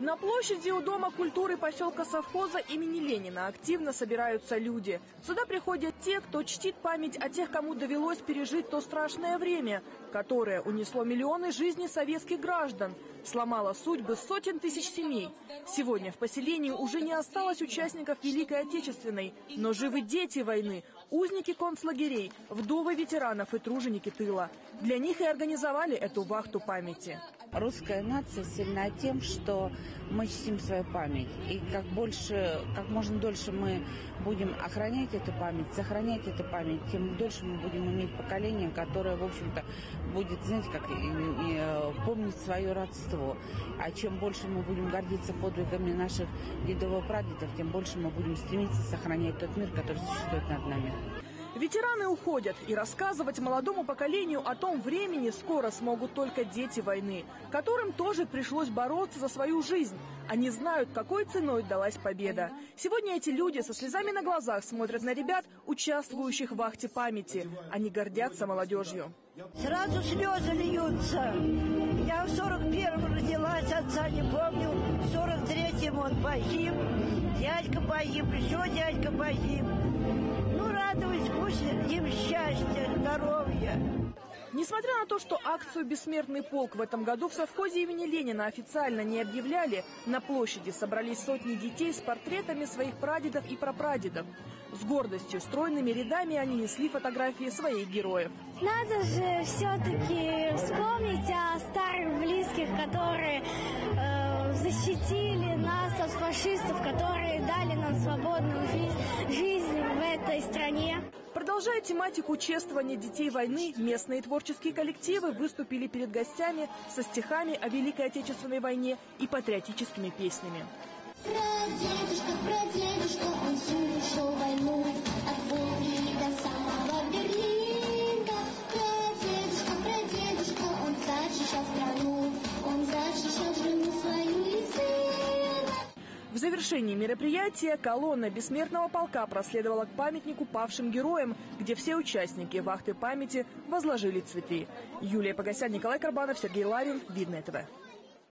На площади у Дома культуры поселка Совхоза имени Ленина активно собираются люди. Сюда приходят те, кто чтит память о тех, кому довелось пережить то страшное время, которое унесло миллионы жизней советских граждан, сломало судьбы сотен тысяч семей. Сегодня в поселении уже не осталось участников Великой Отечественной, но живы дети войны, узники концлагерей, вдовы ветеранов и труженики тыла. Для них и организовали эту вахту памяти. Русская нация сильна тем, что мы чтим свою память. И как можно дольше мы будем охранять эту память, сохранять эту память, тем дольше мы будем иметь поколение, которое, в общем-то, будет, знаете, как помнить свое родство. А чем больше мы будем гордиться подвигами наших дедов и прадедов, тем больше мы будем стремиться сохранять тот мир, который существует над нами. Ветераны уходят, и рассказывать молодому поколению о том времени скоро смогут только дети войны, которым тоже пришлось бороться за свою жизнь. Они знают, какой ценой далась победа. Сегодня эти люди со слезами на глазах смотрят на ребят, участвующих в вахте памяти. Они гордятся молодежью. Сразу слезы льются. Я в 41-м родилась, отца не помню. В 43-м он погиб. Дядька погиб, еще дядька погиб. Ну, радуюсь, пусть им счастья, здоровья. Несмотря на то, что акцию «Бессмертный полк» в этом году в совхозе имени Ленина официально не объявляли, на площади собрались сотни детей с портретами своих прадедов и прапрадедов. С гордостью, стройными рядами они несли фотографии своих героев. Надо же все-таки вспомнить о старых близких, которые защитили нас от фашистов, которые дали нам свободную жизнь в этой стране. Продолжая тематику чествования детей войны, местные творческие коллективы выступили перед гостями со стихами о Великой Отечественной войне и патриотическими песнями. Прадедушка, он слушал войну от Волги до самого Берлина. Прадедушка, он защищал страну, он защищал жену свою и сына. В завершении мероприятия колонна Бессмертного полка проследовала к памятнику павшим героям, где все участники вахты памяти возложили цветы. Юлия Погосян, Николай Карбанов, Сергей Ларин, Видное ТВ.